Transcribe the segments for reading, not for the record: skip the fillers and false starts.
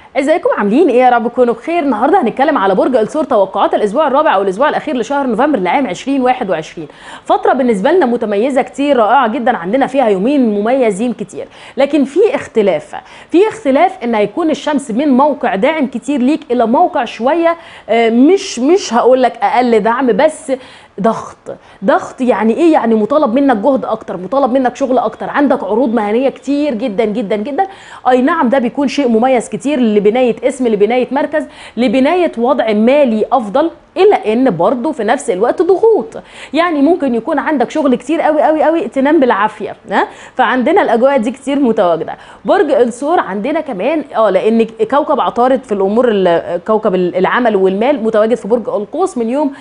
ازيكم عاملين ايه؟ يا رب تكونوا بخير. النهارده هنتكلم على برج الثور، توقعات الاسبوع الرابع او الاسبوع الاخير لشهر نوفمبر لعام 2021. فتره بالنسبه لنا متميزه كتير، رائعه جدا، عندنا فيها يومين مميزين كتير، لكن في اختلاف ان هيكون الشمس من موقع داعم كتير ليك الى موقع شويه مش هقول لك اقل دعم، بس ضغط. يعني ايه؟ يعني مطالب منك جهد اكتر، مطالب منك شغل اكتر، عندك عروض مهنيه كتير جدا جدا جدا. اي نعم، ده بيكون شيء مميز كتير لبنايه اسم، لبنايه مركز، لبنايه وضع مالي افضل، الا ان برضه في نفس الوقت ضغوط. يعني ممكن يكون عندك شغل كتير قوي قوي قوي تنام بالعافيه، فعندنا الاجواء دي كتير متواجده. برج الثور عندنا كمان لان كوكب عطارد في الامور، كوكب العمل والمال متواجد في برج القوس من يوم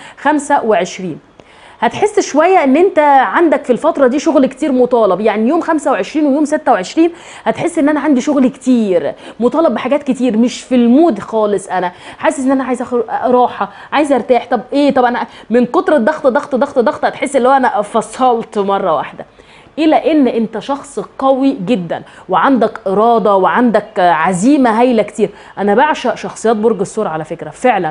25. هتحس شويه ان انت عندك في الفتره دي شغل كتير مطالب. يعني يوم 25 ويوم 26 هتحس ان انا عندي شغل كتير مطالب بحاجات كتير، مش في المود خالص. انا حاسس ان انا عايزه راحه، عايزه ارتاح. طب انا من كتر الضغط ضغط هتحس اللي هو انا فصلت مره واحده. الى ان انت شخص قوي جدا وعندك اراده وعندك عزيمه هايله كتير. انا بعشق شخصيات برج الثور على فكره فعلا.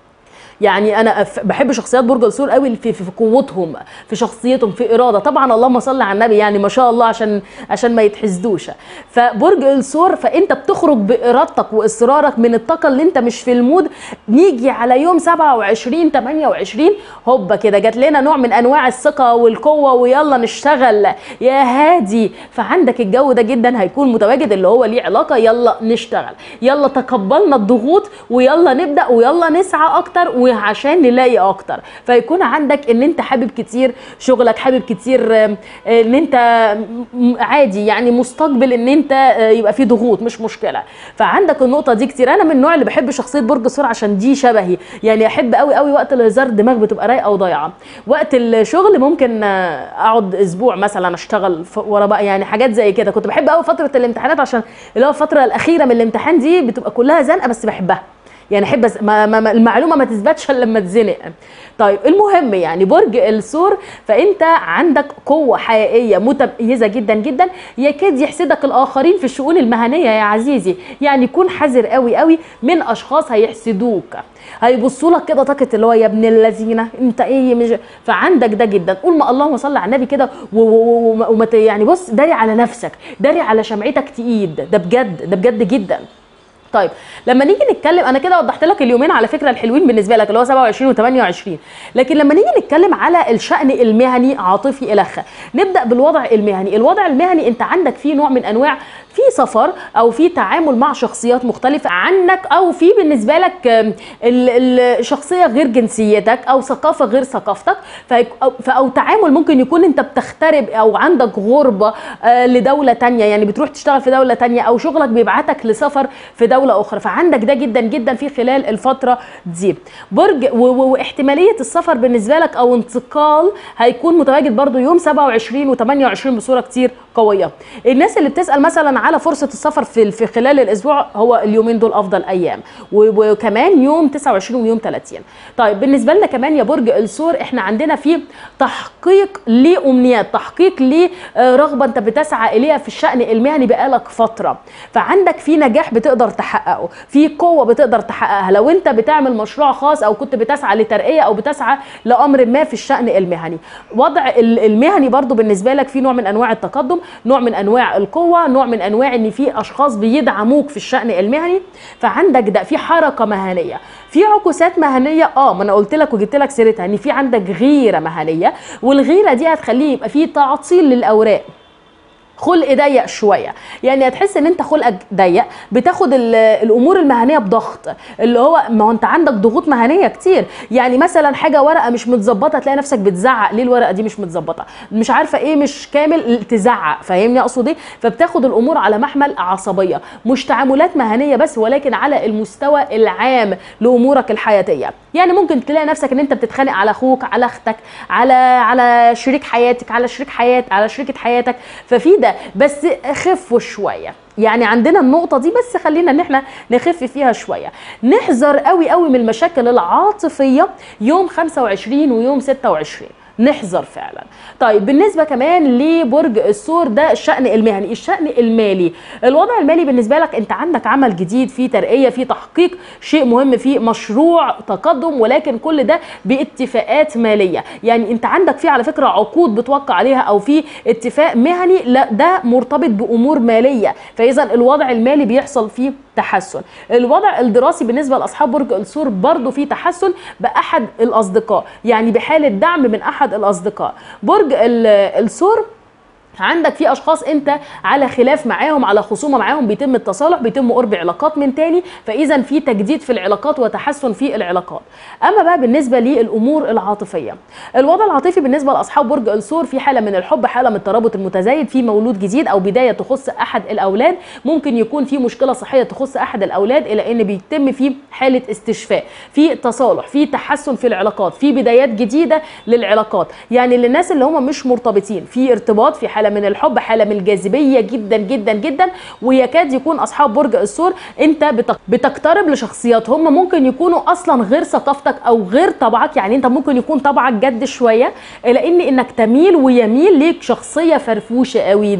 يعني انا بحب شخصيات برج الثور قوي في قوتهم، في شخصيتهم، في اراده. طبعا اللهم صل على النبي، يعني ما شاء الله عشان ما يتحسدوش. فبرج الثور فانت بتخرج بارادتك واصرارك من الطاقه اللي انت مش في المود. نيجي على يوم 27 28 هوبا كده جات لنا نوع من انواع الثقه والقوه، ويلا نشتغل يا هادي. فعندك الجو ده جدا هيكون متواجد، اللي هو ليه علاقه يلا نشتغل، يلا تقبلنا الضغوط ويلا نبدا ويلا نسعى اكتر وعشان نلاقي اكتر. فيكون عندك ان انت حابب كتير شغلك، حابب كتير ان انت عادي، يعني مستقبل ان انت يبقى في ضغوط مش مشكله. فعندك النقطه دي كتير. انا من النوع اللي بحب شخصيه برج الثور عشان دي شبهي. يعني احب قوي قوي وقت الهزار الدماغ بتبقى رايقه وضايعه. وقت الشغل ممكن اقعد اسبوع مثلا اشتغل ورا بقى، يعني حاجات زي كده. كنت بحب قوي فتره الامتحانات عشان اللي هو الفتره الاخيره من الامتحان دي بتبقى كلها زنقه، بس بحبها. يعني احب المعلومه ما تثبتش الا لما تزنق. طيب المهم، يعني برج الثور فانت عندك قوه حقيقيه متميزه جدا جدا. يكاد يحسدك الاخرين في الشؤون المهنيه يا عزيزي. يعني كون حذر قوي قوي من اشخاص هيحسدوك، هيبصوا لك كده طاقه اللي هو يا ابن الذين انت ايه مش. فعندك ده جدا. قول ما اللهم صل على النبي كده وما يعني بص، داري على نفسك، داري على شمعتك تقيد. ده بجد، ده بجد جدا. طيب لما نيجي نتكلم، انا كده وضحت لك اليومين على فكره الحلوين بالنسبه لك اللي هو 27 و28. لكن لما نيجي نتكلم على الشأن المهني عاطفي الخ، نبدا بالوضع المهني. الوضع المهني انت عندك فيه نوع من انواع في سفر او في تعامل مع شخصيات مختلفه عنك، او في بالنسبه لك الشخصيه غير جنسيتك او ثقافه غير ثقافتك، او تعامل ممكن يكون انت بتغترب او عندك غربه لدوله تانية، يعني بتروح تشتغل في دوله تانية او شغلك بيبعتك لسفر في دوله اخرى. فعندك ده جدا جدا في خلال الفتره دي. برج واحتماليه السفر بالنسبه لك او انتقال هيكون متواجد برضو يوم 27 و28 بصوره كتير قويه. الناس اللي بتسال مثلا على فرصه السفر في خلال الاسبوع، هو اليومين دول افضل ايام، وكمان يوم 29 ويوم 30. طيب بالنسبه لنا كمان يا برج الثور، احنا عندنا في تحقيق لامنيات، تحقيق لرغبه انت بتسعى اليها في الشأن المهني بقالك فتره. فعندك في نجاح بتقدر تحققه، في قوه بتقدر تحققها لو انت بتعمل مشروع خاص او كنت بتسعى لترقيه او بتسعى لامر ما في الشأن المهني. وضع المهني برضو بالنسبه لك في نوع من انواع التقدم، نوع من انواع القوه، نوع من انواع ان في اشخاص بيدعموك في الشأن المهني. فعندك ده في حركه مهنيه، في عكوسات مهنيه. ما انا قلت لك وجبت لك سيرتها ان في عندك غيره مهنيه، والغيره دي هتخليه يبقى في تعطيل للاوراق، خلق ضيق شويه. يعني هتحس ان انت خلقك ضيق، بتاخد الامور المهنيه بضغط، اللي هو ما هو انت عندك ضغوط مهنيه كتير. يعني مثلا حاجه ورقه مش متظبطه تلاقي نفسك بتزعق، ليه الورقه دي مش متظبطه، مش عارفه ايه مش كامل تزعق. فاهمني اقصد ايه؟ فبتاخد الامور على محمل عصبيه، مش تعاملات مهنيه بس، ولكن على المستوى العام لامورك الحياتيه. يعني ممكن تلاقي نفسك ان انت بتتخانق على اخوك، على اختك، على شريك حياتك، على شريكه حياتك. ففي ده بس خفوا شويه. يعني عندنا النقطة دي، بس خلينا ان احنا نخف فيها شوية. نحذر قوي قوي من المشاكل العاطفية يوم 25 ويوم 26. نحذر فعلا. طيب بالنسبه كمان لبرج الثور، ده الشأن المهني، الشأن المالي. الوضع المالي بالنسبه لك انت عندك عمل جديد، في ترقيه، في تحقيق شيء مهم، في مشروع تقدم، ولكن كل ده باتفاقات ماليه. يعني انت عندك في على فكره عقود بتوقع عليها او في اتفاق مهني، لا ده مرتبط بامور ماليه، فاذا الوضع المالي بيحصل فيه تحسن. الوضع الدراسي بالنسبه لاصحاب برج الثور برضو في تحسن باحد الاصدقاء، يعني بحاله دعم من احد الاصدقاء. برج الثور عندك في اشخاص انت على خلاف معاهم، على خصومه معاهم، بيتم التصالح، بيتم قرب علاقات من تاني، فاذا في تجديد في العلاقات وتحسن في العلاقات. اما بقى بالنسبه للامور العاطفيه، الوضع العاطفي بالنسبه لاصحاب برج الثور في حاله من الحب، حاله من الترابط المتزايد، في مولود جديد او بدايه تخص احد الاولاد، ممكن يكون في مشكله صحيه تخص احد الاولاد، الى ان بيتم في حاله استشفاء، في تصالح، في تحسن في العلاقات، في بدايات جديده للعلاقات. يعني للناس اللي هم مش مرتبطين، في ارتباط، في حاله من الحب، حاله من الجاذبيه جدا جدا جدا، ويكاد يكون اصحاب برج الثور انت بتقترب لشخصيات هم ممكن يكونوا اصلا غير ثقافتك او غير طبعك. يعني انت ممكن يكون طبعك جد شويه، الى انك تميل ويميل ليك شخصيه فرفوشه قوي،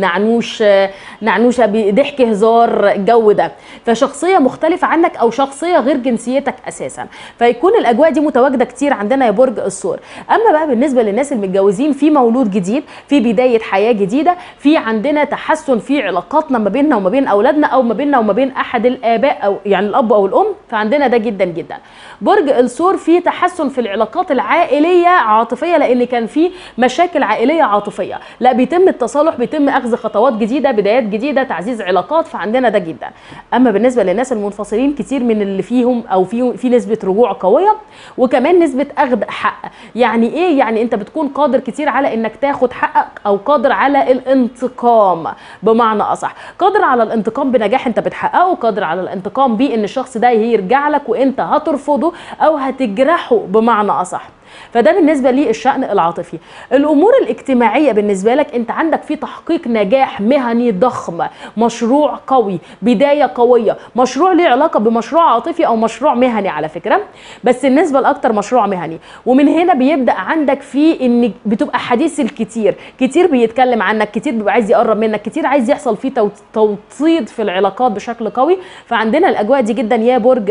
نعنوشه بضحك هزار الجو ده، فشخصيه مختلفه عنك او شخصيه غير جنسيتك اساسا، فيكون الاجواء دي متواجده كتير عندنا يا برج الثور. اما بقى بالنسبه للناس المتجوزين، في مولود جديد، في بدايه حياه جديده، في عندنا تحسن في علاقاتنا ما بيننا وما بين اولادنا، او ما بيننا وما بين احد الاباء، او يعني الاب او الام، فعندنا ده جدا جدا. برج الثور في تحسن في العلاقات العائليه عاطفيه، لان كان في مشاكل عائليه عاطفيه، لا بيتم التصالح، بيتم اخذ خطوات جديده، بدايات جديده، تعزيز علاقات، فعندنا ده جدا. اما بالنسبه للناس المنفصلين، كتير من اللي فيهم او في نسبه رجوع قويه، وكمان نسبه اخذ حق. يعني ايه؟ يعني انت بتكون قادر كتير على انك تاخد حقك، او قادر على الانتقام، بمعنى اصح قادر على الانتقام بنجاح انت بتحققه، قادر على الانتقام بان الشخص ده يرجع لك وانت هترفضه او هتجرحه بمعنى اصح. فده بالنسبه للشأن العاطفي. الامور الاجتماعيه بالنسبه لك انت عندك في تحقيق نجاح مهني ضخم، مشروع قوي، بدايه قويه، مشروع ليه علاقه بمشروع عاطفي او مشروع مهني على فكره، بس النسبه الاكثر مشروع مهني. ومن هنا بيبدا عندك في ان بتبقى حديث الكتير، كتير بيتكلم عنك، كتير بيبقى عايز يقرب منك، كتير عايز يحصل فيه توطيد في العلاقات بشكل قوي. فعندنا الاجواء دي جدا يا برج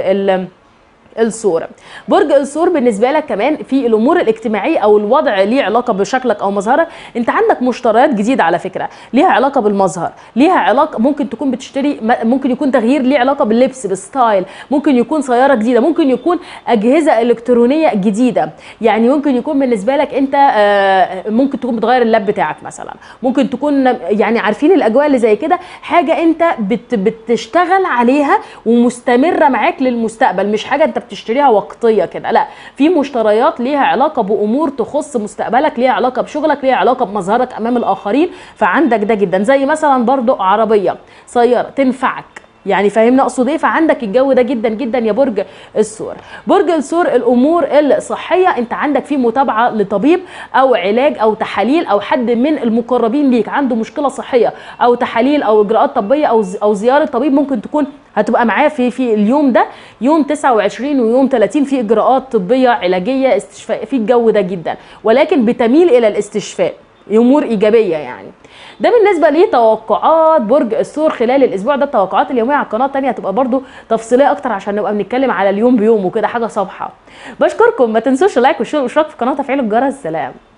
الثور. برج الثور بالنسبه لك كمان في الامور الاجتماعيه او الوضع ليه علاقه بشكلك او مظهرك، انت عندك مشتريات جديده على فكره ليها علاقه بالمظهر، ليها علاقه، ممكن تكون بتشتري، ممكن يكون تغيير ليه علاقه باللبس، بالستايل، ممكن يكون سياره جديده، ممكن يكون اجهزه الكترونيه جديده. يعني ممكن يكون بالنسبه لك انت ممكن تكون بتغير اللاب بتاعك مثلا، ممكن تكون يعني عارفين الاجواء اللي زي كده، حاجه انت بتشتغل عليها ومستمره معاك للمستقبل، مش حاجه انت بتشتريها وقتيه كده، لا في مشتريات ليها علاقه بامور تخص مستقبلك، ليها علاقه بشغلك، ليها علاقه بمظهرك امام الاخرين، فعندك ده جدا. زي مثلا برضو عربيه، سياره تنفعك، يعني فاهمني اقصد ايه؟ فعندك الجو ده جدا جدا يا برج الثور. برج الثور الامور الصحيه انت عندك فيه متابعه لطبيب او علاج او تحاليل، او حد من المقربين ليك عنده مشكله صحيه او تحاليل او اجراءات طبيه او زياره طبيب، ممكن تكون هتبقى معاه في اليوم ده، يوم 29 ويوم 30، في اجراءات طبيه علاجيه استشفاء، في الجو ده جدا، ولكن بتميل الى الاستشفاء، امور ايجابيه يعني. ده بالنسبه لتوقعات برج الثور خلال الاسبوع ده. التوقعات اليوميه على القناه الثانيه هتبقى برضو تفصيليه اكتر، عشان نبقى بنتكلم على اليوم بيوم وكده، حاجه صبحه. بشكركم، ما تنسوش اللايك والشير والاشتراك في القناه وتفعيل الجرس. سلام.